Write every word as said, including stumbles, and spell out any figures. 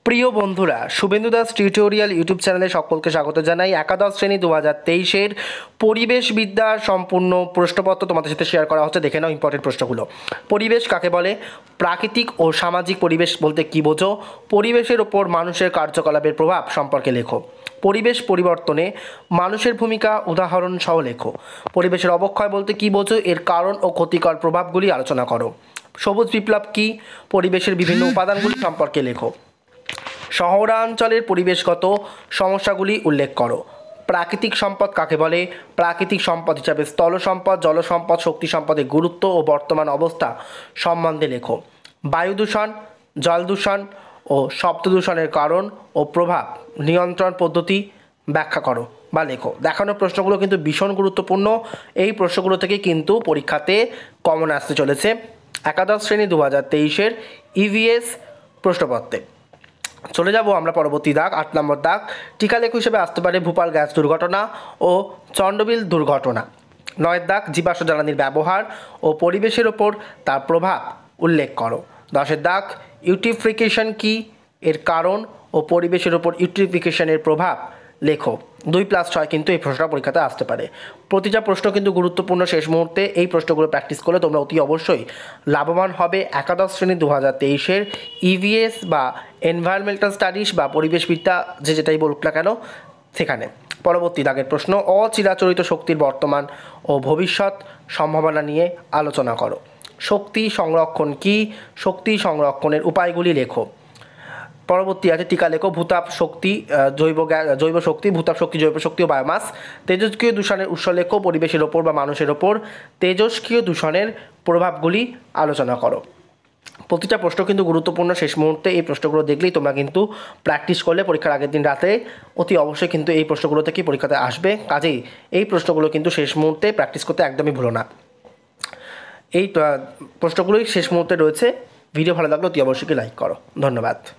প্রিয় বন্ধুরা, Suvendu Das tutorial YouTube চ্যানেলে সকলকে স্বাগত জানাই। একাদশ শ্রেণী দু হাজার তেইশের পরিবেশবিদ্যার সম্পূর্ণ প্রশ্নপত্র তোমাদের সাথে শেয়ার করা হচ্ছে। দেখে নাও ইম্পর্টেন্ট প্রশ্নগুলো। পরিবেশ কাকে বলে? প্রাকৃতিক ও সামাজিক পরিবেশ বলতে কী বোঝো? পরিবেশের ওপর মানুষের কার্যকলাপের প্রভাব সম্পর্কে লেখো। পরিবেশ পরিবর্তনে মানুষের ভূমিকা উদাহরণ সহ লেখো। পরিবেশের অবক্ষয় বলতে কী বোঝো? এর কারণ ও ক্ষতিকর প্রভাবগুলি আলোচনা করো। সবুজ বিপ্লব কী? পরিবেশের বিভিন্ন উপাদানগুলি সম্পর্কে লেখো। শহরাঞ্চলের পরিবেশগত সমস্যাগুলি উল্লেখ করো। প্রাকৃতিক সম্পদ কাকে বলে? প্রাকৃতিক সম্পদ হিসাবে স্থল সম্পদ, জল সম্পদ, শক্তি সম্পদের গুরুত্ব ও বর্তমান অবস্থা সম্বন্ধে লেখো। বায়ু দূষণ, জল দূষণ ও শব্দ দূষণের কারণ ও প্রভাব নিয়ন্ত্রণ পদ্ধতি ব্যাখ্যা করো বা লেখো। দেখানো প্রশ্নগুলো কিন্তু ভীষণ গুরুত্বপূর্ণ। এই প্রশ্নগুলো থেকে কিন্তু পরীক্ষাতে কমন আসতে চলেছে একাদশ শ্রেণী দু হাজার তেইশের ইভিএস প্রশ্নপত্রে। চলে যাব আমরা পরবর্তী দাগ, আট নম্বর দাগ। টিকা লেখ হিসেবে আসতে পারে ভূপাল গ্যাস দুর্ঘটনা ও চন্ডবিল দুর্ঘটনা। নয় দাগ, জীবাশ্ম জ্বালানির ব্যবহার ও পরিবেশের ওপর তার প্রভাব উল্লেখ করো। দশের দাগ, ইউট্রিফিকেশন কী? এর কারণ ও পরিবেশের ওপর ইউট্রিফিকেশনের প্রভাব লেখো। দুই প্লাস ছয় কিন্তু এই প্রশ্নটা পরীক্ষাতে আসতে পারে। প্রতিটা প্রশ্ন কিন্তু গুরুত্বপূর্ণ। শেষ মুহূর্তে এই প্রশ্নগুলো প্র্যাকটিস করলে তোমরা অতি অবশ্যই লাভবান হবে একাদশ শ্রেণী দু হাজার তেইশের ইভিএস বা এনভায়রনমেন্টাল স্টাডিজ বা পরিবেশবিদ্যা যে যেটাই বলুক না কেন সেখানে। পরবর্তী দাগের প্রশ্ন, অচিরাচরিত শক্তির বর্তমান ও ভবিষ্যৎ সম্ভাবনা নিয়ে আলোচনা করো। শক্তি সংরক্ষণ কী? শক্তি সংরক্ষণের উপায়গুলি লেখো। পরবর্তী আছে টিকা লেখো। ভূতাপ শক্তি, জৈব গ্যাস, জৈব শক্তি, ভূতাপ শক্তি, জৈব শক্তি ও বায়োমাস। তেজস্ক্রিয় দূষণের উৎস লেখো। পরিবেশের ওপর বা মানুষের ওপর তেজস্ক্রিয় দূষণের প্রভাবগুলি আলোচনা করো। প্রতিটা প্রশ্ন কিন্তু গুরুত্বপূর্ণ। শেষ মুহূর্তে এই প্রশ্নগুলো দেখলেই তোমরা কিন্তু প্র্যাকটিস করলে পরীক্ষার আগের দিন রাতে অতি অবশ্যই কিন্তু এই প্রশ্নগুলো থেকেই পরীক্ষাতে আসবে। কাজেই এই প্রশ্নগুলো কিন্তু শেষ মুহূর্তে প্র্যাকটিস করতে একদমই ভুলো না। এই প্রশ্নগুলোই শেষ মুহূর্তে রয়েছে। ভিডিও ভালো লাগলে অতি অবশ্যই লাইক করো। ধন্যবাদ।